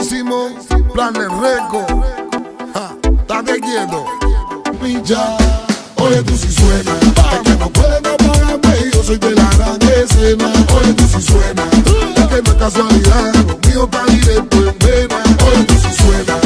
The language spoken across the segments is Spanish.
hicimos Planet Record. Date quieto. Pincha, oye tú si suena. Es que no pueden apagarme, yo soy de la gran escena. Oye tú si suena. Es que no es casualidad, lo mío está directo en vena. Oye tú si suena.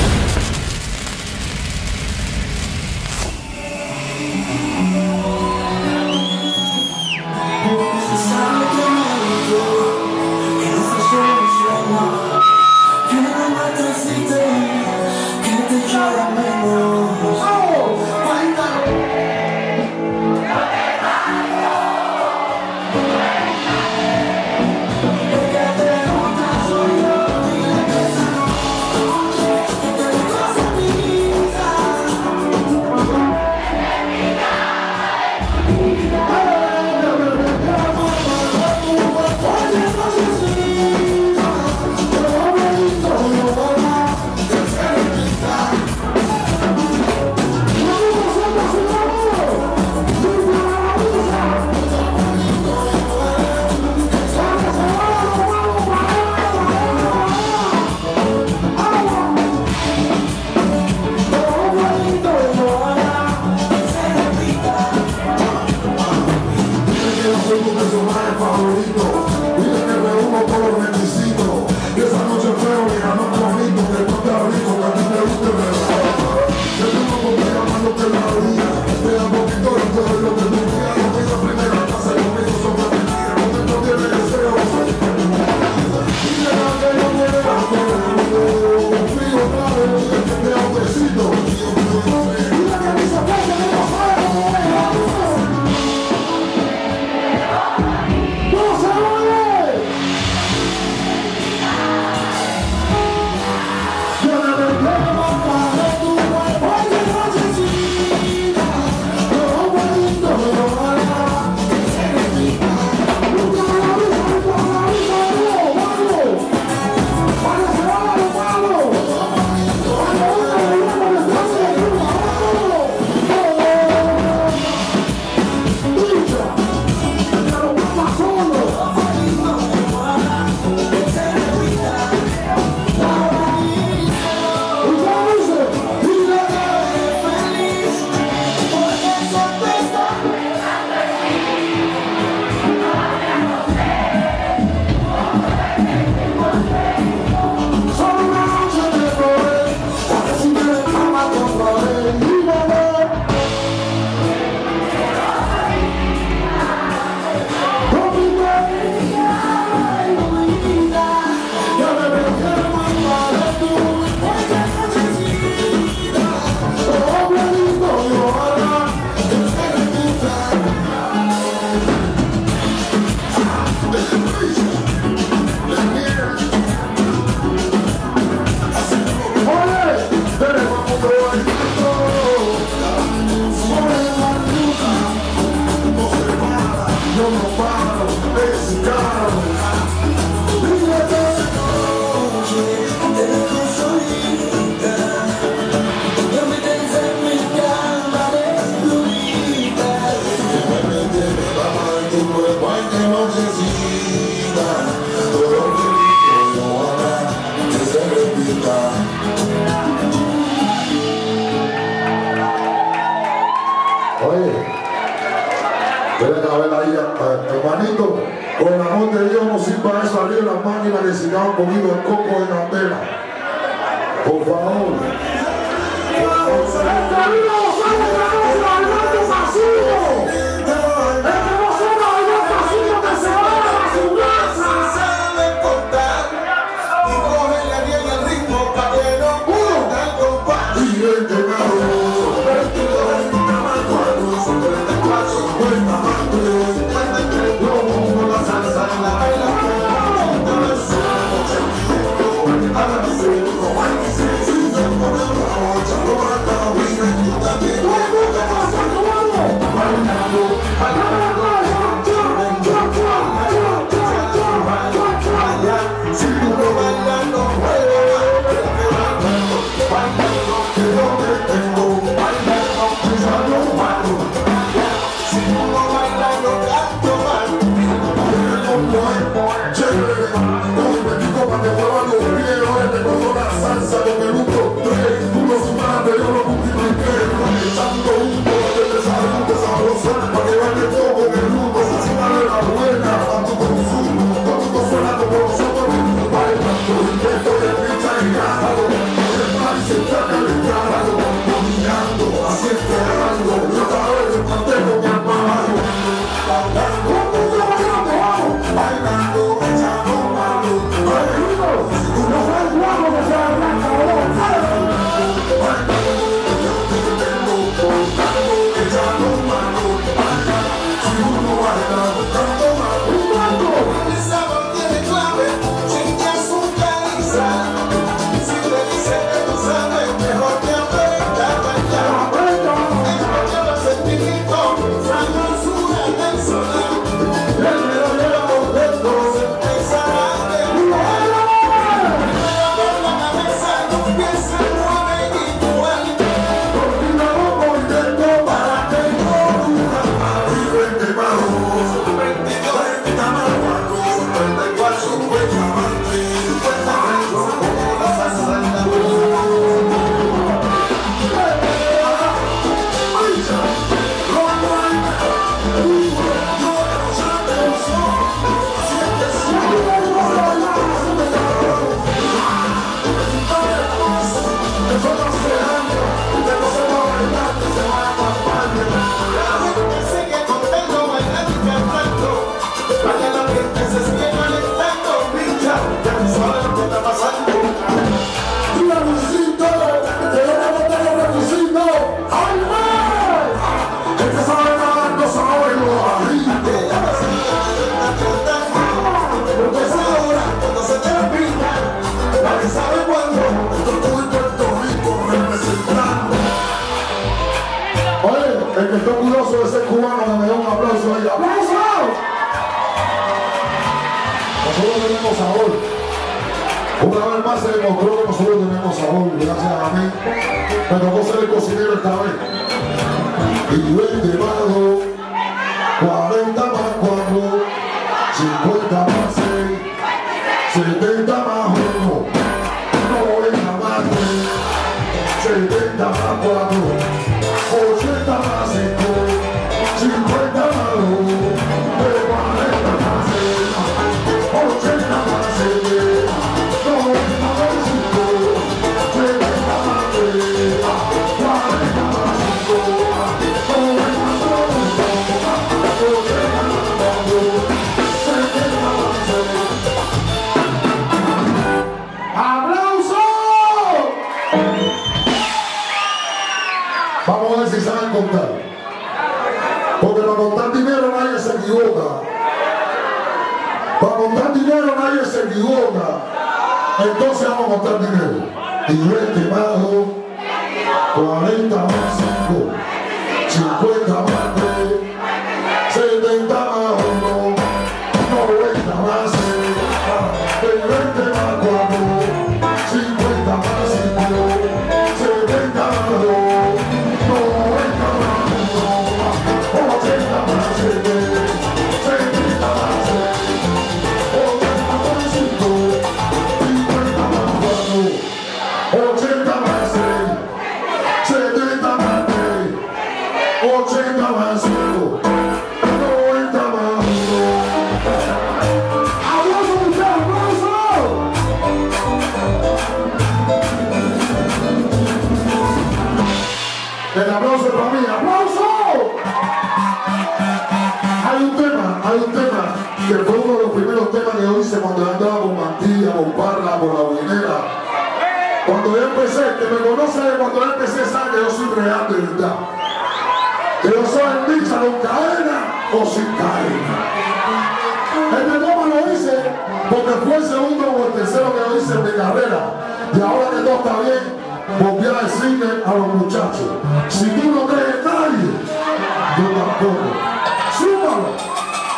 Hermanito, con el amor de Dios no sirva eso abrir las máquinas que se han comido el coco de candela. Por favor. Nosotros tenemos sabor. Una vez más se demostró que nosotros tenemos sabor, gracias a mí. Me tocó ser el cocinero esta vez. Y 20 más 2, 40 más 4, 50 más 6, 70 más 1, 90 más 3, 70 más 4, 80 más 5, 50 más 2, 40 más 6, 80 más 7, 90 más 5, 70 más 3, 40 más 5, 90 más 2, 80 más 2, 70 más 6. ¡Aplauso! Vamos a ver si saben contar. Porque para contar dinero nadie se equivoca. Para contar dinero nadie se equivoca. Entonces vamos a contar dinero. Y 20 más 2, 40 más 5, 50 más 3, 70 más 1, 90 más 6, 20 más 4, 50 más 5, 70 más 2, 90 más 1, 80 más 7, 70 más 6, 80 más 5, 50 más 4, 80 más 6, 70 más 3, 80 más 5, 90 más 1. ¡Aplauso, muchachos! ¡Aplauso! El aplauso es para mí. ¡Aplauso! Hay un tema que fue uno de los primeros temas que yo hice cuando yo andaba con Mantilla, con Parra, con La Guinera. Cuando yo empecé, que me conoce de cuando yo empecé, sabe que yo soy real de verdad. Que yo soy en dicha con cadena o sin cadena. Este tema lo hice porque fue el segundo o el tercero que yo hice en mi carrera. Y ahora que todo está bien, volví a decirle a los muchachos: si tú no crees en nadie, yo tampoco. ¡Súbalo!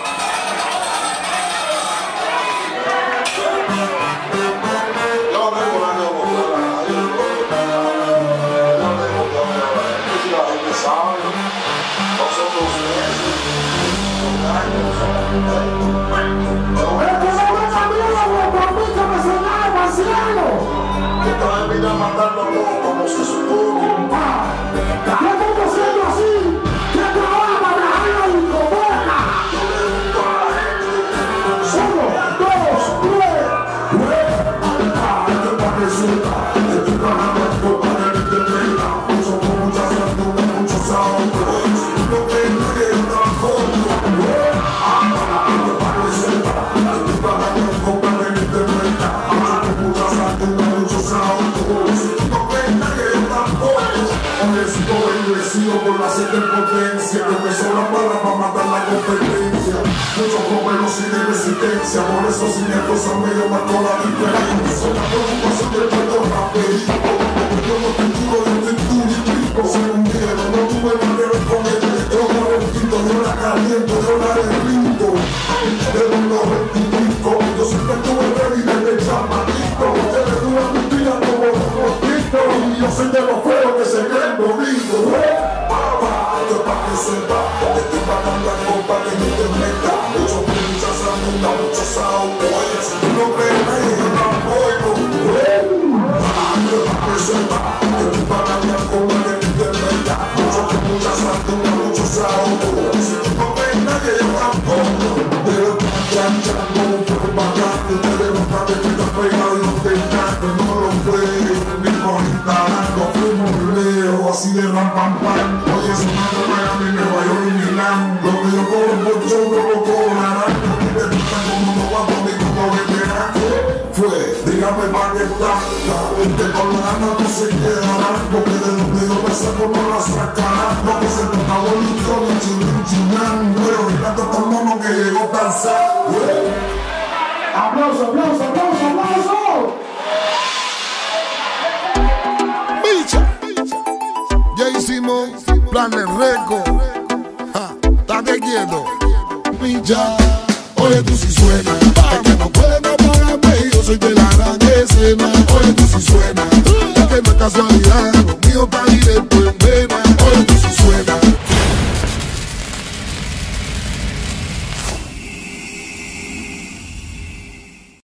Matarlo todo como se supone. ¿Qué estamos haciendo así? ¿Qué trabaja para dejarlo y incomoda? Yo le gusto a la gente. 1, 2, 3. Esto es para que suelta. Estoy trabajando esto para que te prenda. Mucho con mucha suerte, mucho sabor. No tengo que estar fondo. Esto es para que suelta. Estoy trabajando esto para que te prenda. Mucho con mucha suerte, mucho sabor. Estoy endurecido por la sed de potencia, que me sobra para matar la competencia. Muchos comelos sin resistencia, por eso sin esposa medio marcó la diferencia. La preocupación del pueblo rapidito, porque yo no te juro de textura y pico. Soy un miedo, no tuve nada que ver con el resto. Yo no repito, yo la caliento, yo la derrito. De los 90 y pico, yo siempre estuve ready desde chamatito. Ustedes duran mi vida como los rotitos, y yo soy de los feos que se creen bonitos. Esto es pa' que sepa, estoy pagando la copa que no te meta. Mucho mucha sanduna, mucho saúl. Si tú no crees nadie, yo no apoyo. Esto es pa' que sepa, estoy pagando la copa que no te meta. Mucha sanduna, mucho saúl. Si tú no crees nadie, yo no apoyo. Pero cancha, no puedo pagar. Te levantas de vida pegado y no te encantas. No lo puedes, ni con instalando. Fuimos lejos, así de ram pam pam. Oye, es una de Miami, Nueva York y Milán. Lo que yo cobro por show, no lo cobrarán. Y te pintan como no va conmigo, como veterano. Fue, dígame pa' que tanta. Te con la gana no se quedarán. Porque de los dedos me saco no la sacarán. No que se te acabó el licor y chinán. Pero fíjate tan mono que llegó tan sano. ¡Aplauso, aplauso, aplauso, aplauso! Ya hicimos Planet Record. Estate quieto. Ya Oye, tú sí suena, es que no pueden apagarme, yo soy de la gran escena. Oye, tú sí suena, es que no es casualidad.